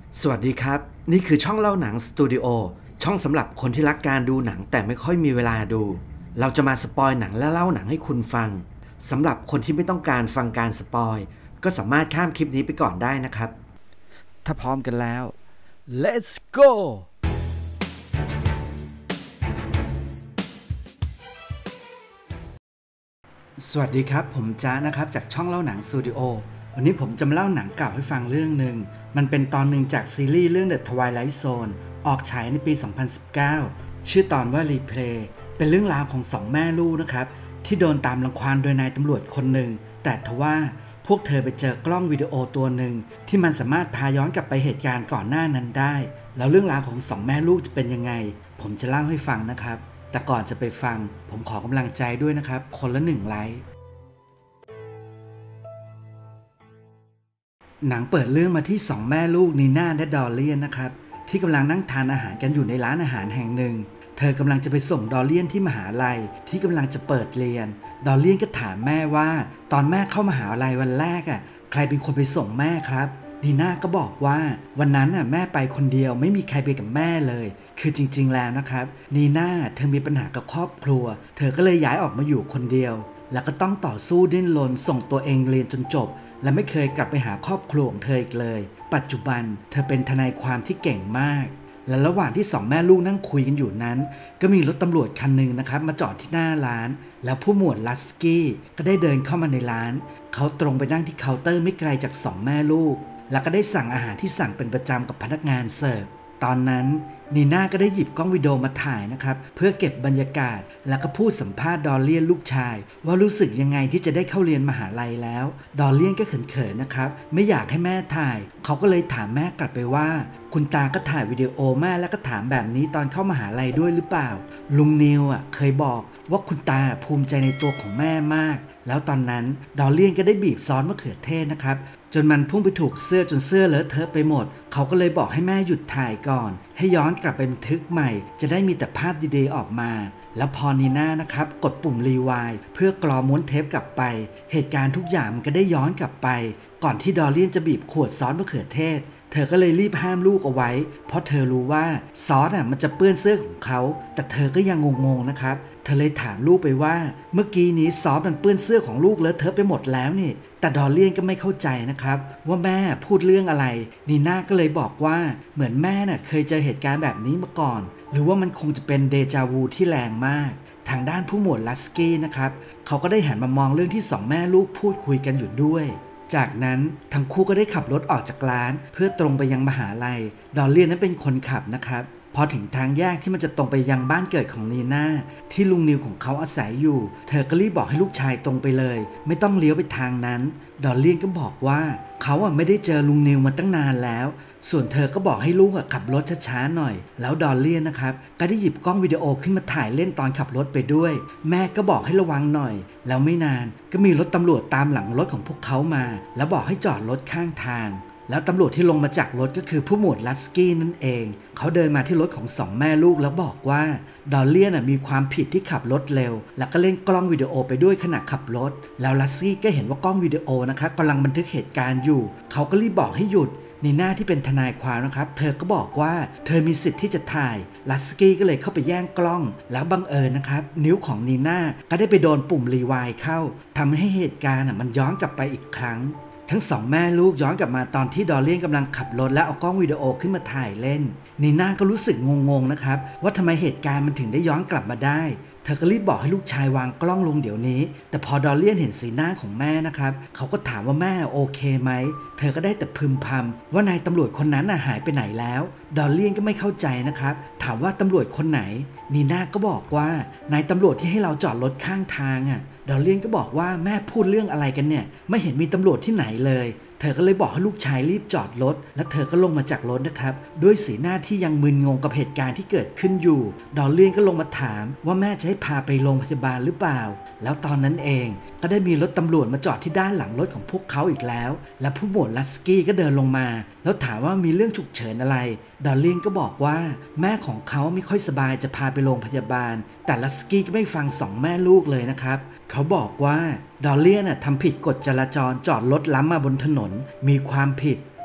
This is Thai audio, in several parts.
สวัสดีครับนี่คือช่องเล่าหนังสตูดิโอช่องสำหรับคนที่รักการดูหนังแต่ไม่ค่อยมีเวลาดูเราจะมาสปอยหนังและเล่าหนังให้คุณฟังสำหรับคนที่ไม่ต้องการฟังการสปอยก็สามารถข้ามคลิปนี้ไปก่อนได้นะครับถ้าพร้อมกันแล้ว let's go สวัสดีครับผมจ้านะครับจากช่องเล่าหนังสตูดิโอวันนี้ผมจะมาเล่าหนังเก่าให้ฟังเรื่องหนึ่งมันเป็นตอนหนึ่งจากซีรีส์เรื่อง The Twilight Zone ออกฉายในปี 2019 ชื่อตอนว่า Replay เป็นเรื่องราวของสองแม่ลูกนะครับที่โดนตามรังควานโดยนายตำรวจคนหนึ่งแต่ทว่าพวกเธอไปเจอกล้องวิดีโอตัวหนึ่งที่มันสามารถพาย้อนกลับไปเหตุการณ์ก่อนหน้านั้นได้แล้วเรื่องราวของสองแม่ลูกจะเป็นยังไงผมจะเล่าให้ฟังนะครับแต่ก่อนจะไปฟังผมขอกำลังใจด้วยนะครับคนละ1 ไลค์หนังเปิดเรื่องมาที่2แม่ลูกนีน่าและดอลเลียนนะครับที่กำลังนั่งทานอาหารกันอยู่ในร้านอาหารแห่งหนึ่งเธอกำลังจะไปส่งดอลเลียนที่มหาลัยที่กำลังจะเปิดเรียนดอลเลียนก็ถามแม่ว่าตอนแม่เข้ามหาลัยวันแรกใครเป็นคนไปส่งแม่ครับนีน่าก็บอกว่าวันนั้นแม่ไปคนเดียวไม่มีใครไปกับแม่เลยคือจริงๆแล้วนะครับนีน่าเธอมีปัญหากับครอบครัวเธอก็เลยย้ายออกมาอยู่คนเดียวแล้วก็ต้องต่อสู้ดิ้นรนส่งตัวเองเรียนจนจบและไม่เคยกลับไปหาครอบครัวของเธออีกเลยปัจจุบันเธอเป็นทนายความที่เก่งมากและระหว่างที่2แม่ลูกนั่งคุยกันอยู่นั้นก็มีรถตำรวจคันหนึ่งนะครับมาจอดที่หน้าร้านแล้วผู้หมวดลัสกี้ก็ได้เดินเข้ามาในร้านเขาตรงไปนั่งที่เคาน์เตอร์ไม่ไกลจาก2แม่ลูกแล้วก็ได้สั่งอาหารที่สั่งเป็นประจำกับพนักงานเสิร์ฟตอนนั้นนีน่าก็ได้หยิบกล้องวิดีโอมาถ่ายนะครับเพื่อเก็บบรรยากาศแล้วก็พูดสัมภาษณ์ดอลเลียนลูกชายว่ารู้สึกยังไงที่จะได้เข้าเรียนมหาลัยแล้วดอลเลียนก็เขินๆนะครับไม่อยากให้แม่ถ่ายเขาก็เลยถามแม่กลับไปว่าคุณตาก็ถ่ายวิดีโอแม่แล้วก็ถามแบบนี้ตอนเข้ามหาลัยด้วยหรือเปล่าลุงนิวเคยบอกว่าคุณตาภูมิใจในตัวของแม่มากแล้วตอนนั้นดอลเลียนก็ได้บีบซอสมะเขือเทศนะครับจนมันพุ่งไปถูกเสื้อจนเสื้อเลอะเทอะไปหมดเขาก็เลยบอกให้แม่หยุดถ่ายก่อนให้ย้อนกลับไปบันทึกใหม่จะได้มีแต่ภาพดีๆออกมาแล้วพอนีน่านะครับกดปุ่มรีไวด์เพื่อกรอม้วนเทปกลับไปเหตุการณ์ทุกอย่างมันก็ได้ย้อนกลับไปก่อนที่ดอลเลียนจะบีบขวดซอสมะเขือเทศเธอก็เลยรีบห้ามลูกเอาไว้เพราะเธอรู้ว่าซอสมันจะเปื้อนเสื้อของเขาแต่เธอก็ยังงงๆนะครับเธอเลยถามลูกไปว่าเมื่อกี้นี้ซอสมันเปื้อนเสื้อของลูกเลอะเทอะไปหมดแล้วนี่แต่ดอลเลียนก็ไม่เข้าใจนะครับว่าแม่พูดเรื่องอะไรนีน่าก็เลยบอกว่าเหมือนแม่เคยเจอเหตุการณ์แบบนี้มาก่อนหรือว่ามันคงจะเป็นเดจาวูที่แรงมากทางด้านผู้หมวดลัสกี้นะครับเขาก็ได้หันมามองเรื่องที่2แม่ลูกพูดคุยกันอยู่ด้วยจากนั้นทั้งคู่ก็ได้ขับรถออกจากร้านเพื่อตรงไปยังมหาลัยดอลเลียนนั้นเป็นคนขับนะครับพอถึงทางแยกที่มันจะตรงไปยังบ้านเกิดของนีน่าที่ลุงนิวของเขาอาศัยอยู่เธอก็รีบบอกให้ลูกชายตรงไปเลยไม่ต้องเลี้ยวไปทางนั้นดอลเลียนก็บอกว่าเขาไม่ได้เจอลุงนิวมาตั้งนานแล้วส่วนเธอก็บอกให้ลูกขับรถช้าๆหน่อยแล้วดอลเลียนนะครับก็ได้หยิบกล้องวิดีโอขึ้นมาถ่ายเล่นตอนขับรถไปด้วยแม่ก็บอกให้ระวังหน่อยแล้วไม่นานก็มีรถตำรวจตามหลังรถของพวกเขามาแล้วบอกให้จอดรถข้างทางแล้วตำรวจที่ลงมาจากรถก็คือผู้หมวดลัสกี้นั่นเองเขาเดินมาที่รถของ2แม่ลูกแล้วบอกว่าดอลเลียนมีความผิดที่ขับรถเร็วแล้วก็เล่นกล้องวิดีโอไปด้วยขณะขับรถแล้วลัสกี้ก็เห็นว่ากล้องวิดีโอนะครับกำลังบันทึกเหตุการณ์อยู่เขาก็รีบบอกให้หยุดในหน้าที่เป็นทนายความนะครับเธอก็บอกว่าเธอมีสิทธิ์ที่จะถ่ายลัสกี้ก็เลยเข้าไปแย่งกล้องแล้วบังเอิญนะครับนิ้วของนีน่าก็ได้ไปโดนปุ่มรีไวด์เข้าทำให้เหตุการณ์มันย้อนกลับไปอีกครั้งทั้ง2แม่ลูกย้อนกลับมาตอนที่ดอลเลียนกำลังขับรถและเอากล้องวิดีโอขึ้นมาถ่ายเล่นนีน่าก็รู้สึกงงๆนะครับว่าทำไมเหตุการณ์มันถึงได้ย้อนกลับมาได้เธอก็รีบบอกให้ลูกชายวางกล้องลงเดี๋ยวนี้แต่พอดอลเลียนเห็นสีหน้าของแม่นะครับเขาก็ถามว่าแม่โอเคไหมเธอก็ได้แต่พึมพำว่านายตำรวจคนนั้นหายไปไหนแล้วดอลเลียนก็ไม่เข้าใจนะครับถามว่าตำรวจคนไหนนีน่าก็บอกว่านายตำรวจที่ให้เราจอดรถข้างทางดอลเลียนก็บอกว่าแม่พูดเรื่องอะไรกันเนี่ยไม่เห็นมีตำรวจที่ไหนเลยเธอก็เลยบอกให้ลูกชายรีบจอดรถและเธอก็ลงมาจากรถนะครับด้วยสีหน้าที่ยังมึนงงกับเหตุการณ์ที่เกิดขึ้นอยู่ดอลเลียนก็ลงมาถามว่าแม่จะให้พาไปโรงพยาบาลหรือเปล่าแล้วตอนนั้นเองก็ได้มีรถตำรวจมาจอดที่ด้านหลังรถของพวกเขาอีกแล้วและผู้หมวดลัสกี้ก็เดินลงมาแล้วถามว่ามีเรื่องฉุกเฉินอะไรดอลเลียนก็บอกว่าแม่ของเขาไม่ค่อยสบายจะพาไปโรงพยาบาลแต่ลัสกี้ก็ไม่ฟัง2แม่ลูกเลยนะครับเขาบอกว่าดอลเลียนทำผิดกฎจราจรจอดรถล้ำมาบนถนนมีความผิด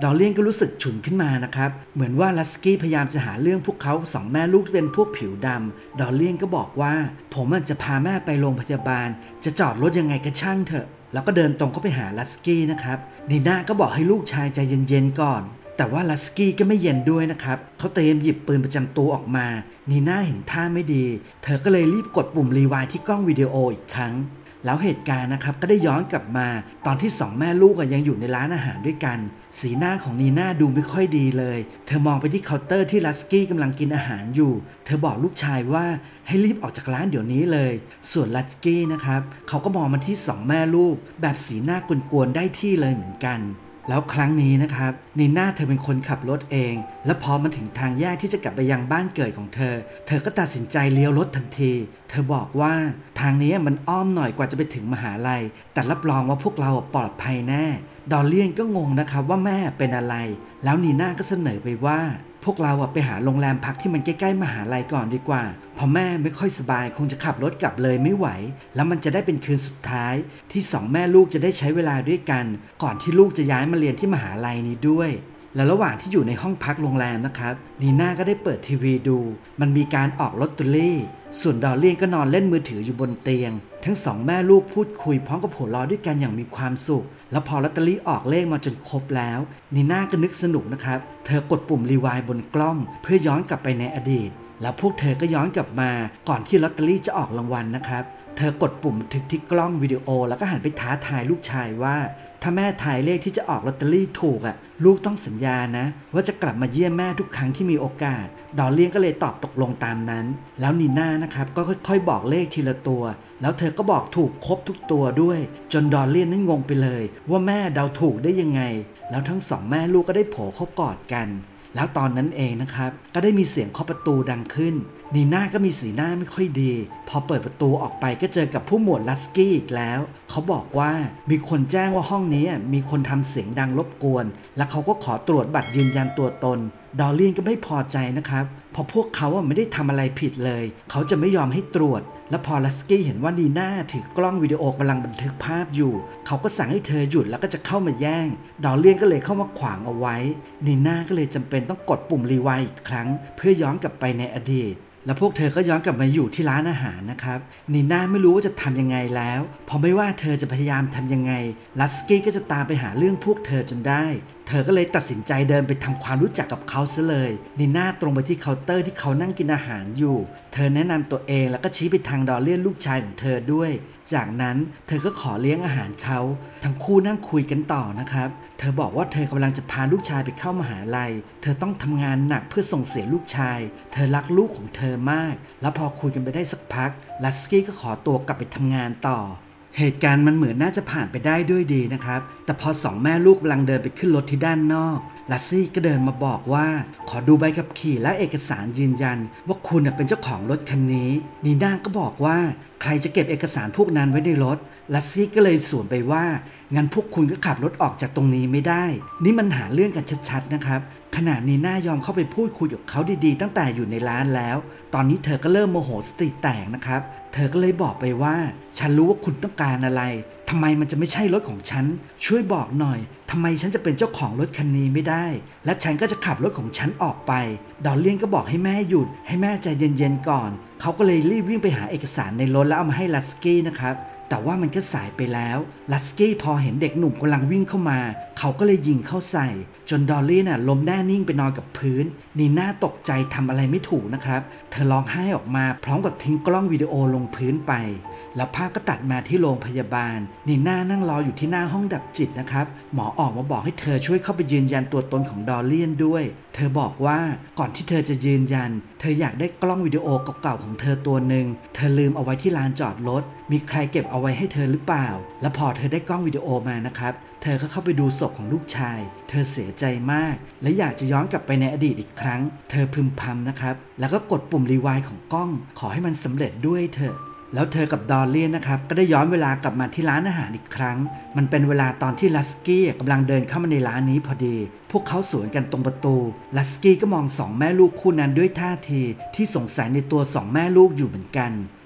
ดอลเลียนก็รู้สึกฉุนขึ้นมานะครับเหมือนว่าลัสกี้พยายามจะหาเรื่องพวกเขาสองแม่ลูกที่เป็นพวกผิวดำดอลเลียนก็บอกว่าผมจะพาแม่ไปโรงพยาบาลจะจอดรถยังไงก็ช่างเถอะแล้วก็เดินตรงเข้าไปหาลัสกี้นะครับนีน่าก็บอกให้ลูกชายใจเย็นๆก่อนแต่ว่าลัสกี้ก็ไม่เย็นด้วยนะครับเขาเตรียมหยิบปืนประจำตัวออกมานีน่าเห็นท่าไม่ดีเธอก็เลยรีบกดปุ่มรีไวด์ที่กล้องวิดีโออีกครั้งแล้วเหตุการณ์นะครับก็ได้ย้อนกลับมาตอนที่สองแม่ลูกยังอยู่ในร้านอาหารด้วยกันสีหน้าของนีน่าดูไม่ค่อยดีเลยเธอมองไปที่เคาน์เตอร์ที่ลัสกี้กำลังกินอาหารอยู่เธอบอกลูกชายว่าให้รีบออกจากร้านเดี๋ยวนี้เลยส่วนลัสกี้นะครับเขาก็มองมาที่สองแม่ลูกแบบสีหน้ากวนๆได้ที่เลยเหมือนกันแล้วครั้งนี้นะครับนีน่าเธอเป็นคนขับรถเองและพอมาถึงทางแยกที่จะกลับไปยังบ้านเกิดของเธอก็ตัดสินใจเลี้ยวรถทันทีเธอบอกว่าทางนี้มันอ้อมหน่อยกว่าจะไปถึงมหาลัยแต่รับรองว่าพวกเราปลอดภัยแน่ดอลเลียนก็งงนะครับว่าแม่เป็นอะไรแล้วนีน่าก็เสนอไปว่าพวกเราไปหาโรงแรมพักที่มันใกล้ๆมหาลัยก่อนดีกว่าเพราะแม่ไม่ค่อยสบายคงจะขับรถกลับเลยไม่ไหวแล้วมันจะได้เป็นคืนสุดท้ายที่สองแม่ลูกจะได้ใช้เวลาด้วยกันก่อนที่ลูกจะย้ายมาเรียนที่มหาลัยนี้ด้วยและระหว่างที่อยู่ในห้องพักโรงแรมนะครับนีน่าก็ได้เปิดทีวีดูมันมีการออกลอตเตอรี่ส่วนดอลเลียนก็นอนเล่นมือถืออยู่บนเตียงทั้งสองแม่ลูกพูดคุยพร้อมกับหัวเราะด้วยกันอย่างมีความสุขแล้วพอลอตเตอรี่ออกเลขมาจนครบแล้วนีน่าก็นึกสนุกนะครับเธอกดปุ่มรีไวด์บนกล้องเพื่อย้อนกลับไปในอดีตแล้วพวกเธอก็ย้อนกลับมาก่อนที่ลอตเตอรี่จะออกรางวัลนะครับเธอกดปุ่มบันทึกที่กล้องวิดีโอแล้วก็หันไปท้าทายลูกชายว่าถ้าแม่ทายเลขที่จะออกลอตเตอรี่ถูกลูกต้องสัญญานะว่าจะกลับมาเยี่ยมแม่ทุกครั้งที่มีโอกาสดอลเลียนก็เลยตอบตกลงตามนั้นแล้วนีน่านะครับก็ค่อยๆบอกเลขทีละตัวแล้วเธอก็บอกถูกครบทุกตัวด้วยจนดอลเลียนนั้นงงไปเลยว่าแม่เดาถูกได้ยังไงแล้วทั้งสองแม่ลูกก็ได้โผล่เข้ากอดกันแล้วตอนนั้นเองนะครับก็ได้มีเสียงเคาะประตูดังขึ้นนีน่าก็มีสีหน้าไม่ค่อยดีพอเปิดประตูออกไปก็เจอกับผู้หมวดลัสกี้อีกแล้วเขาบอกว่ามีคนแจ้งว่าห้องนี้มีคนทำเสียงดังรบกวนและเขาก็ขอตรวจบัตรยืนยันตัวตนดอลเลียนก็ไม่พอใจนะครับเพราะพวกเขาไม่ได้ทำอะไรผิดเลยเขาจะไม่ยอมให้ตรวจและพอลัสกี้เห็นว่านีน่าถือกล้องวิดีโอกำลังบันทึกภาพอยู่เขาก็สั่งให้เธอหยุดแล้วก็จะเข้ามาแย่งดอลเลียนก็เลยเข้ามาขวางเอาไว้นีน่าก็เลยจำเป็นต้องกดปุ่มรีไวด์อีกครั้งเพื่อย้อนกลับไปในอดีตแล้วพวกเธอก็ย้อนกลับมาอยู่ที่ร้านอาหารนะครับนีน่าไม่รู้ว่าจะทำยังไงแล้วเพราะไม่ว่าเธอจะพยายามทำยังไงลัสกี้ก็จะตามไปหาเรื่องพวกเธอจนได้เธอก็เลยตัดสินใจเดินไปทำความรู้จักกับเขาซะเลยนีน่าตรงไปที่เคาน์เตอร์ที่เขานั่งกินอาหารอยู่เธอแนะนำตัวเองแล้วก็ชี้ไปทางดอลเลียนลูกชายของเธอด้วยจากนั้นเธอก็ขอเลี้ยงอาหารเขาทั้งคู่นั่งคุยกันต่อนะครับเธอบอกว่าเธอกำลังจะพาลูกชายไปเข้ามหาลัยเธอต้องทำงานหนักเพื่อส่งเสียลูกชายเธอรักลูกของเธอมากแล้วพอคุยกันไปได้สักพักลัสกี้ก็ขอตัวกลับไปทำงานต่อเหตุการณ์มันเหมือนน่าจะผ่านไปได้ด้วยดีนะครับแต่พอสองแม่ลูกกำลังเดินไปขึ้นรถที่ด้านนอกลัสซี่ก็เดินมาบอกว่าขอดูใบขับขี่และเอกสารยืนยันว่าคุณเป็นเจ้าของรถคันนี้นีน่าก็บอกว่าใครจะเก็บเอกสารพวกนั้นไว้ในรถลัสซี่ก็เลยสวนไปว่างั้นพวกคุณก็ขับรถออกจากตรงนี้ไม่ได้นี่มันหาเรื่องกันชัดๆนะครับขณะนีน่ายอมเข้าไปพูดคุยกับเขาดีๆตั้งแต่อยู่ในร้านแล้วตอนนี้เธอก็เริ่มโมโหสติแตกนะครับเธอก็เลยบอกไปว่าฉันรู้ว่าคุณต้องการอะไรทำไมมันจะไม่ใช่รถของฉันช่วยบอกหน่อยทำไมฉันจะเป็นเจ้าของรถคันนี้ไม่ได้และฉันก็จะขับรถของฉันออกไปดอลเลียนก็บอกให้แม่หยุดให้แม่ใจเย็นๆก่อนเขาก็เลยรีบวิ่งไปหาเอกสารในรถแล้วเอามาให้ลัสกี้นะครับแต่ว่ามันก็สายไปแล้วลัสกี้พอเห็นเด็กหนุ่มกำลังวิ่งเข้ามาเขาก็เลยยิงเข้าใส่จนดอลลี่ล้มแน่นิ่งไปนอนกับพื้นนีน่าตกใจทำอะไรไม่ถูกนะครับเธอร้องไห้ออกมาพร้อมกับทิ้งกล้องวิดีโอลงพื้นไปแล้วภาพก็ตัดมาที่โรงพยาบาลนีน่านั่งรออยู่ที่หน้าห้องดับจิตนะครับหมอออกมาบอกให้เธอช่วยเข้าไปยืนยันตัวตนของดอลเลียนด้วยเธอบอกว่าก่อนที่เธอจะยืนยันเธออยากได้กล้องวิดีโอเก่าๆของเธอตัวหนึ่งเธอลืมเอาไว้ที่ลานจอดรถมีใครเก็บเอาไว้ให้เธอหรือเปล่าและพอเธอได้กล้องวิดีโอมานะครับเธอก็เข้าไปดูศพของลูกชายเธอเสียใจมากและอยากจะย้อนกลับไปในอดีตอีกครั้งเธอพึมพำนะครับแล้วก็กดปุ่มรีไวด์ของกล้องขอให้มันสำเร็จด้วยเถอะแล้วเธอกับดอลเลียนนะครับก็ได้ย้อนเวลากลับมาที่ร้านอาหารอีกครั้งมันเป็นเวลาตอนที่ลัสกี้กำลังเดินเข้ามาในร้านนี้พอดีพวกเขาสวนกันตรงประตูลัสกี้ก็มองสองแม่ลูกคู่นั้นด้วยท่าทีที่สงสัยในตัวสองแม่ลูกอยู่เหมือนกัน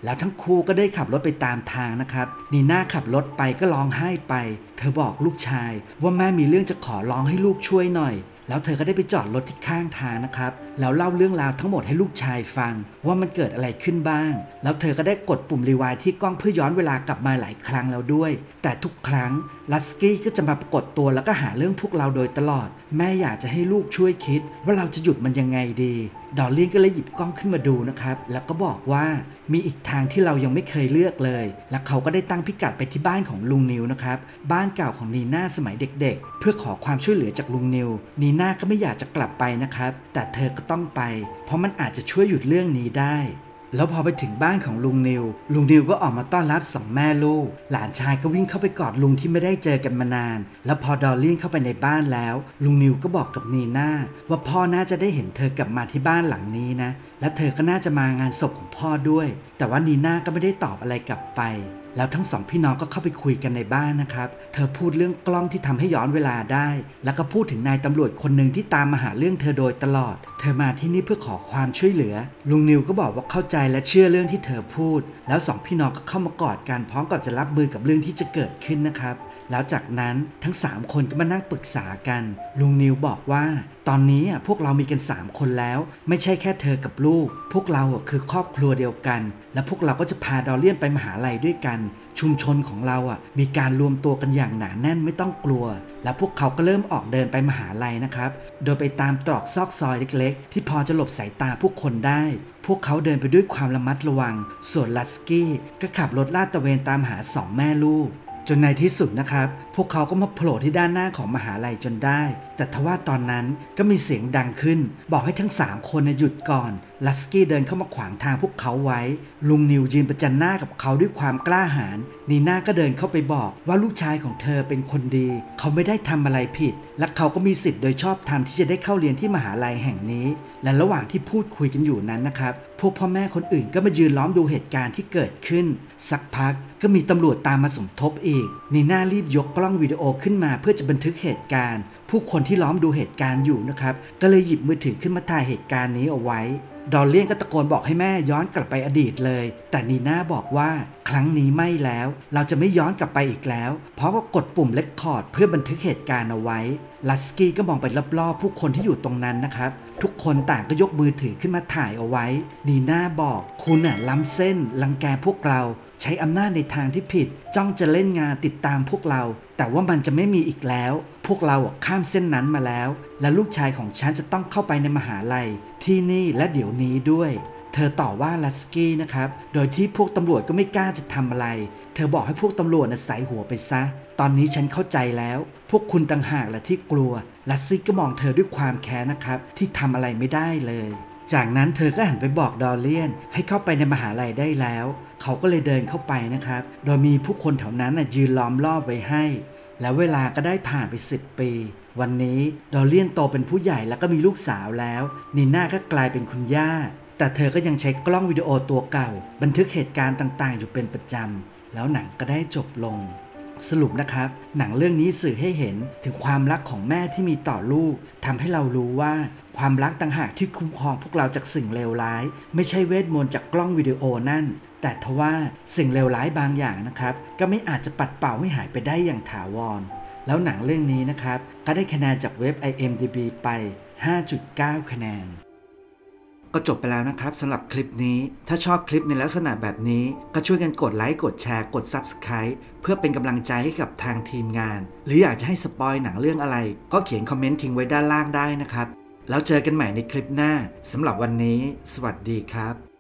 แล้วทั้งคู่ก็ได้ขับรถไปตามทางนะครับนีน่าขับรถไปก็ร้องไห้ไปเธอบอกลูกชายว่าแม่มีเรื่องจะขอร้องให้ลูกช่วยหน่อยแล้วเธอก็ได้ไปจอดรถที่ข้างทางนะครับแล้วเล่าเรื่องราวทั้งหมดให้ลูกชายฟังว่ามันเกิดอะไรขึ้นบ้างแล้วเธอก็ได้กดปุ่มรีวายที่กล้องเพื่อย้อนเวลากลับมาหลายครั้งแล้วด้วยแต่ทุกครั้งลัสกี้ก็จะมาปรากฏตัวแล้วก็หาเรื่องพวกเราโดยตลอดแม่อยากจะให้ลูกช่วยคิดว่าเราจะหยุดมันยังไงดีดอลลี่ก็เลยหยิบกล้องขึ้นมาดูนะครับแล้วก็บอกว่ามีอีกทางที่เรายังไม่เคยเลือกเลยและเขาก็ได้ตั้งพิกัดไปที่บ้านของลุงนิวนะครับบ้านเก่าของนีน่าสมัยเด็กๆเพื่อขอความช่วยเหลือจากลุงนิวนีน่าก็ไม่อยากจะกลับไปนะครับแต่เธอก็ต้องไปเพราะมันอาจจะช่วยหยุดเรื่องนี้ได้แล้วพอไปถึงบ้านของลุงนิวก็ออกมาต้อนรับสองแม่ลูกหลานชายก็วิ่งเข้าไปกอดลุงที่ไม่ได้เจอกันมานานแล้วพอดอลลี่เข้าไปในบ้านแล้วลุงนิวก็บอกกับนีน่าว่าพ่อน่าจะได้เห็นเธอกลับมาที่บ้านหลังนี้นะและเธอก็น่าจะมางานศพของพ่อด้วยแต่ว่านีน่าก็ไม่ได้ตอบอะไรกลับไปแล้วทั้งสองพี่น้องก็เข้าไปคุยกันในบ้านนะครับเธอพูดเรื่องกล้องที่ทำให้ย้อนเวลาได้แล้วก็พูดถึงนายตำรวจคนหนึ่งที่ตามมาหาเรื่องเธอโดยตลอดเธอมาที่นี่เพื่อขอความช่วยเหลือลุงนิวก็บอกว่าเข้าใจและเชื่อเรื่องที่เธอพูดแล้วสองพี่น้องก็เข้ามากอดกันพร้อมกับจะรับมือกับเรื่องที่จะเกิดขึ้นนะครับแล้วจากนั้นทั้ง3คนก็มานั่งปรึกษากันลุงนิวบอกว่าตอนนี้พวกเรามีกัน3คนแล้วไม่ใช่แค่เธอกับลูกพวกเราคือครอบครัวเดียวกันและพวกเราก็จะพาดอลเลียนไปมหาลัยด้วยกันชุมชนของเรามีการรวมตัวกันอย่างหนาแน่นไม่ต้องกลัวและพวกเขาก็เริ่มออกเดินไปมหาลัยนะครับโดยไปตามตรอกซอกซอยเล็กๆที่พอจะหลบสายตาผู้คนได้พวกเขาเดินไปด้วยความระมัดระวังส่วนลัสกี้ก็ขับรถลาดตระเวนตามหา2แม่ลูกจนในที่สุดนะครับพวกเขาก็มาโผล่ที่ด้านหน้าของมหาลัยจนได้แต่ทว่าตอนนั้นก็มีเสียงดังขึ้นบอกให้ทั้ง3คนหยุดก่อนลัสกี้เดินเข้ามาขวางทางพวกเขาไว้ลุงนิวยืนประจันหน้ากับเขาด้วยความกล้าหาญนีน่าก็เดินเข้าไปบอกว่าลูกชายของเธอเป็นคนดีเขาไม่ได้ทำอะไรผิดและเขาก็มีสิทธิ์โดยชอบธรรมที่จะได้เข้าเรียนที่มหาลัยแห่งนี้และระหว่างที่พูดคุยกันอยู่นั้นนะครับพวกพ่อแม่คนอื่นก็มายืนล้อมดูเหตุการณ์ที่เกิดขึ้นสักพักก็มีตำรวจตามมาสมทบอีกนีน่ารีบยกกล้องวิดีโอขึ้นมาเพื่อจะบันทึกเหตุการณ์ผู้คนที่ล้อมดูเหตุการณ์อยู่นะครับก็เลยหยิบมือถือขึ้นมาถ่ายเหตุการณ์นี้เอาไว้ดอลเลียนก็ตะโกนบอกให้แม่ย้อนกลับไปอดีตเลยแต่นีน่าบอกว่าครั้งนี้ไม่แล้วเราจะไม่ย้อนกลับไปอีกแล้วเพราะว่ากดปุ่มเรคคอร์ดเพื่อบันทึกเหตุการณ์เอาไว้ลัสกี้ก็มองไปรอบๆผู้คนที่อยู่ตรงนั้นนะครับทุกคนต่างก็ยกมือถือขึ้นมาถ่ายเอาไว้นีน่าบอกคุณล้ำเส้นรังแกพวกเราใช้อำนาจในทางที่ผิดจ้องจะเล่นงานติดตามพวกเราแต่ว่ามันจะไม่มีอีกแล้วพวกเราข้ามเส้นนั้นมาแล้วและลูกชายของฉันจะต้องเข้าไปในมหาลัยที่นี่และเดี๋ยวนี้ด้วยเธอต่อว่าลัสกี้นะครับโดยที่พวกตำรวจก็ไม่กล้าจะทำอะไรเธอบอกให้พวกตำรวจใส่หัวไปซะตอนนี้ฉันเข้าใจแล้วพวกคุณต่างหากแหละที่กลัวลัสกี้ก็มองเธอด้วยความแค้นนะครับที่ทำอะไรไม่ได้เลยจากนั้นเธอก็หันไปบอกดอลเลียนให้เข้าไปในมหาลัยได้แล้วเขาก็เลยเดินเข้าไปนะครับโดยมีผู้คนแถวนั้นยืนล้อมรอบไว้ให้แล้วเวลาก็ได้ผ่านไป10 ปีวันนี้ดอลเลียนโตเป็นผู้ใหญ่แล้วก็มีลูกสาวแล้วนีน่าก็กลายเป็นคุณย่าแต่เธอก็ยังใช้กล้องวิดีโอตัวเก่าบันทึกเหตุการณ์ต่างๆอยู่เป็นประจำแล้วหนังก็ได้จบลงสรุปนะครับหนังเรื่องนี้สื่อให้เห็นถึงความรักของแม่ที่มีต่อลูกทำให้เรารู้ว่าความรักต่างหากที่คุ้มครองพวกเราจากสิ่งเลวร้ายไม่ใช่เวทมนต์จากกล้องวิดีโอนั่นแต่ทว่าสิ่งเลวร้ายบางอย่างนะครับก็ไม่อาจจะปัดเป่าให้หายไปได้อย่างถาวรแล้วหนังเรื่องนี้นะครับก็ได้คะแนนจากเว็บ IMDb ไป 5.9 คะแนนก็จบไปแล้วนะครับสำหรับคลิปนี้ถ้าชอบคลิปในลักษณะแบบนี้ก็ช่วยกันกดไลค์กดแชร์กด Subscribe เพื่อเป็นกำลังใจให้กับทางทีมงานหรืออยากจะให้สปอยหนังเรื่องอะไรก็เขียนคอมเมนต์ทิ้งไว้ด้านล่างได้นะครับแล้วเจอกันใหม่ในคลิปหน้าสำหรับวันนี้สวัสดีครับ